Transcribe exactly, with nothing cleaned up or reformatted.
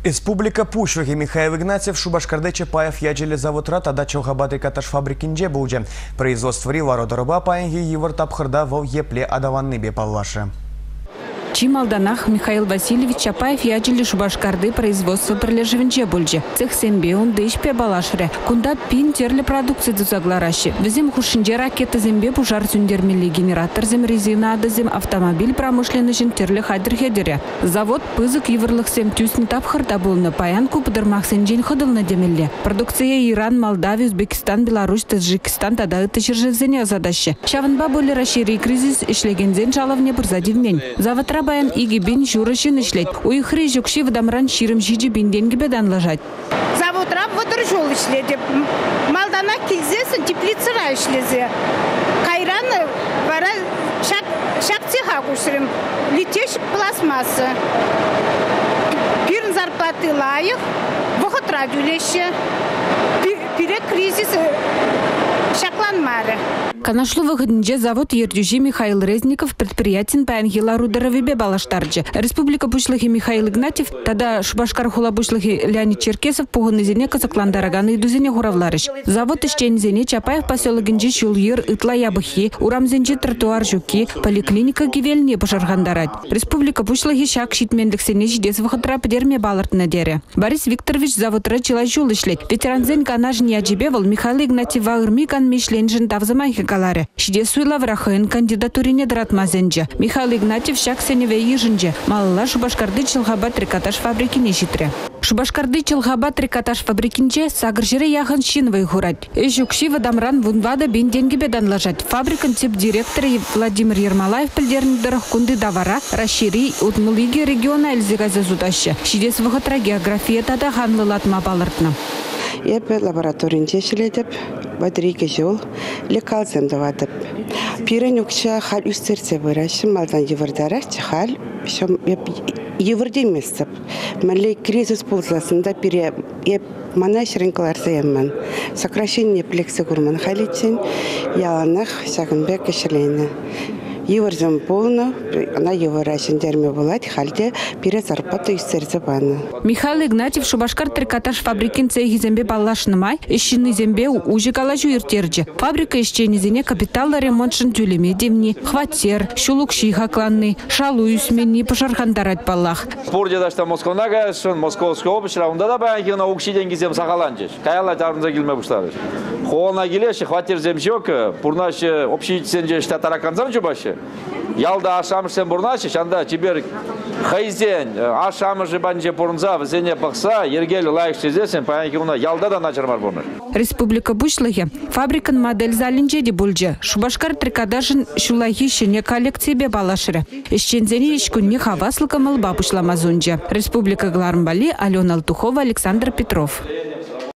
Республика Пущухи Михаил Игнатьев Шубашкарды Чапаев яджели заводра тада чолхабады каташ фабрикинже булже. Производство рива родороба паянги евр тапхырда вол епле адаванны бепаллашы. Чималданах Михаил Васильевич Чапаев яджели Шубашкарды производство прилежевенже бульже. Цех сембе он дышпе балашре. Кунда пин терли продукции дузаглараши. Везем хушинже ракета зембе пужар зюндермели генератор зем резина адазем автомобиль промышленный жин терли хайдер хедере. Завод пызык еврлых сем тюсни тапхырда был на паянку подырмах сенджин ходил на демелле. Продукция Иран, Молдавия, Узбекистан, Беларусь, Таджикистан тада это чержезене задачи. Шаванба были расшири кризис и шлегензен жаловне бурзади в мень. Завод Баян и гибин журашин ишлет. У их режукши в дамран ширым жиджи бин деньги бедан ложать. Завод раб вот ржол ишлет. Малдана кильзесен теплицера ишлезе. Кайран вара шак шакцеха кушрим. Летеш пластмасса. Пирн зарплаты лайых. Вохот радюлеще. Пире кризис шаклан маре. Канашлу выходнже завод Ердюжи Михаил Резников предприятен паянгила рудеровебе балаштарджи. Республика Пушлахи Михаил Игнатьев, тогда Шубашкар хула Пушлахи Леонид Черкесов погонызене казакландараганы идузене хуравларыш. Завод ищензене Чапаев поселогенджи шулйыр ытла ябыхи, урамзенджи тротуар жуки, поликлиника гивельне пожаргандарать. Республика Пушлахи шак шитмендексене жидес выходра подерме балартна дере. Борис Викторович завод рачила жулышлет. Ветеранзен канаж не аджибевал Михаил Игнатьев вагырмикан мишленжин тавзамайхи галаре. Шидесуйла врахын кандидатурине дратмазенджа. Михаил Игнатьев шак сеневе ежинже. Малла Шубашкарды чилхаба трикотаж фабрики нешитре. Шубашкарды чилхаба трикотаж фабрикинче сагыржире яхан шинвай хурать. Эжукши вадамран вунвада бин деньги бедан ложать. Фабрикан тип директор Владимир Ермолаев пельдернидерах кунды давара расшири утмулиги региона эльзигазе зудаща. Шидес выходра география тада ханлы латма балартна. Я по лаборатории шлетеп, батарейки жол, лекалцем даватеп. Пиренюкша халь устерце выращим, малдан еврдараш, халь, все еврдим месяцев. Малей кризис ползласында пире, я манайшринкаларса ямман. Сокращение плекса гурман халитсен, яланах сагынбек ишелейна. Еврзем полно, она еврашин дерме булать, хальде пире зарплату устерце бана. Михаил Игнатьев Шубашкар трикотаж фабрикин цехи зембе баллашны май, ищины зембе уже калажу иртерджи. Фабрика ищенизене капиталла ремонтшин тюлеме демни, хватер, шулукши хакланный, шалуюс менни пожархандарать баллах. Спорде дашта Москванага, шон Московская область, раунда да баянки на укши деньги зем сахаланчиш. Каялла тарнза килме буштарыш. Холна гилеши, хватер зем жёк, пурнаши общий сенже штатараканзам чубаши. Ялда ашамышсен бурнаши, шанда чибер хайзен, ашамыжы банже бурнза, везене бақса, ергел лайк шезесен, баянки уна ялда да начармар бурнаш. Республика Пушлахи фабрикан модель залинжеди бульджа. Шубашкар трикотажын шулахи шине коллекции бе балашыры. Ищензене ишкунне хаваслыка малба пушламазунджа. Республика Глармбали, Алена Алтухова, Александр Петров.